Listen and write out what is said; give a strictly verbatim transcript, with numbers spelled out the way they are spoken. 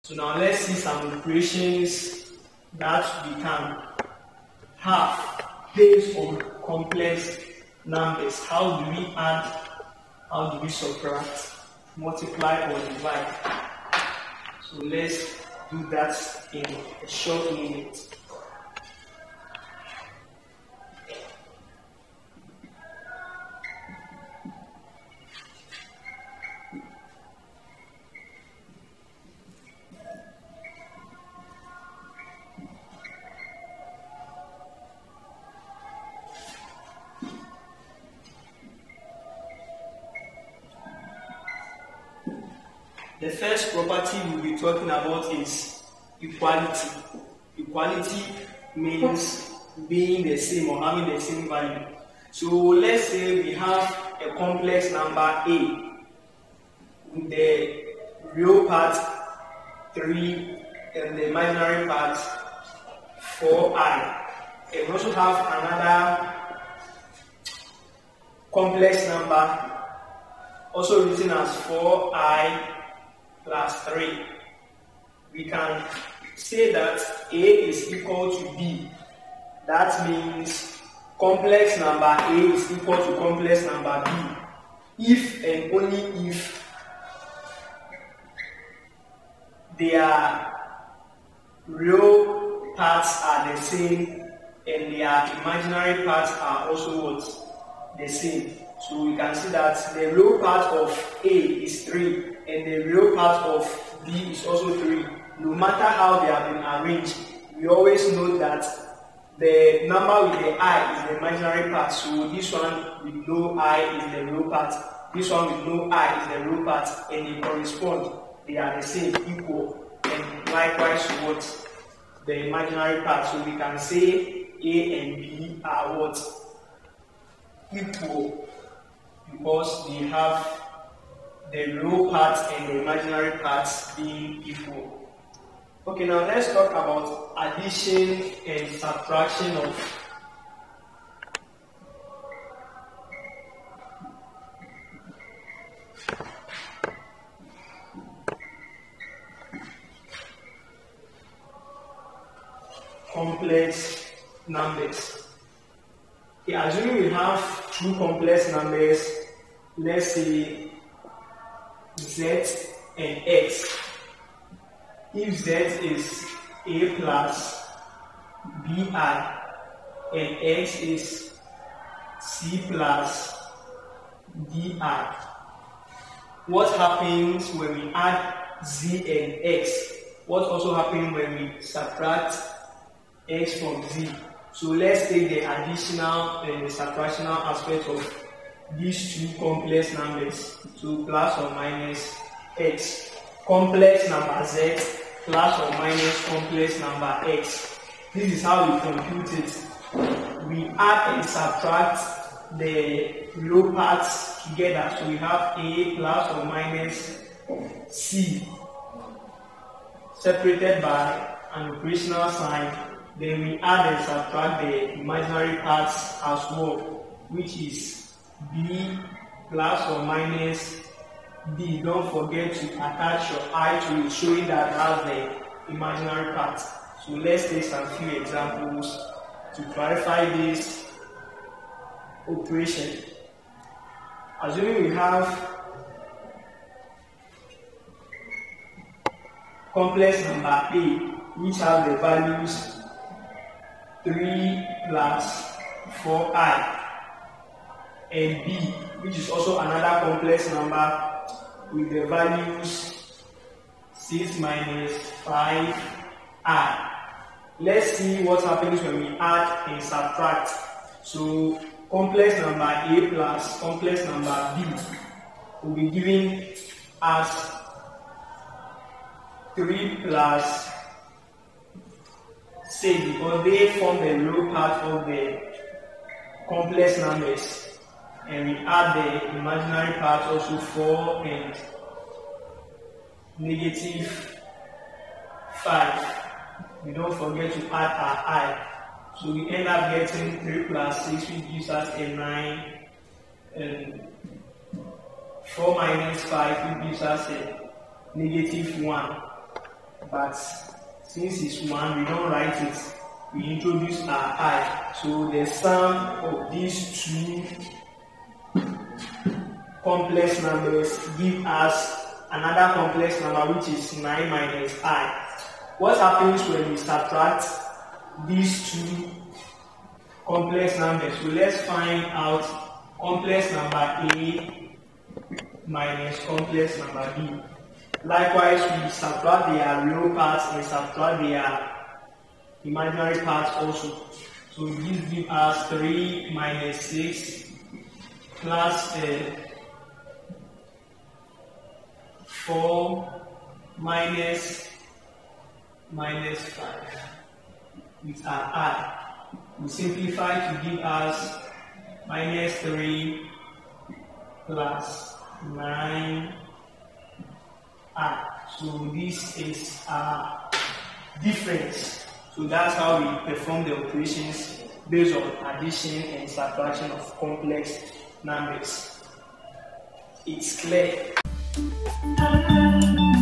So now let's see some operations that we can have based on complex numbers. How do we add? How do we subtract, multiply, or divide? So let's do that in a short minute. The first property we'll be talking about is equality. Equality means being the same or having the same value. So let's say we have a complex number A with the real part three and the imaginary part four i. And we also have another complex number also written as four i plus three. We can say that A is equal to B. That means complex number A is equal to complex number B if and only if their real parts are the same and their imaginary parts are also what? The same. So we can see that the real part of A is three and the real part of B is also three. No matter how they have been arranged, we always know that the number with the I is the imaginary part. So this one with no I is the real part. This one with no I is the real part, and they correspond. They are the same, equal, and likewise what? The imaginary part. So we can say A and B are what? Equal, because they have the real part and the imaginary parts being equal. Okay, now let's talk about addition and subtraction of complex numbers. Okay, assuming we have two complex numbers, let's say Z and X. If Z is A plus Bi and X is C plus Di, what happens when we add Z and X? What also happens when we subtract X from Z? So let's take the additional and the subtractional aspect of these two complex numbers. So plus or minus X. Complex number Z plus or minus complex number X. This is how we compute it. We add and subtract the real parts together. So we have A plus or minus C separated by an operational sign. Then we add and subtract the imaginary parts as well, which is B plus or minus D. Don't forget to attach your I to it, showing that has the imaginary part. So let's take some few examples to clarify this operation. Assuming we have complex number A, which has the values three plus four i, and B, which is also another complex number with the values six minus five i. Let's see what happens when we add and subtract. So complex number A plus complex number B will be giving us three plus six, because they form the real part of the complex numbers. And we add the imaginary part also four and negative five. We don't forget to add our I. So we end up getting three plus six, which gives us a nine, and four minus five, which gives us a negative one. but since it's one, we don't write it. We introduce our I. So the sum of these two complex numbers give us another complex number, which is nine minus I. What happens when we subtract these two complex numbers? So let's find out complex number A minus complex number B. Likewise, we subtract their real parts and subtract their imaginary parts also. So this gives us three minus six plus uh, four minus minus five with our I. We simplify to give us minus three plus nine I. So this is our difference. So that's how we perform the operations based on addition and subtraction of complex numbers. It's clear.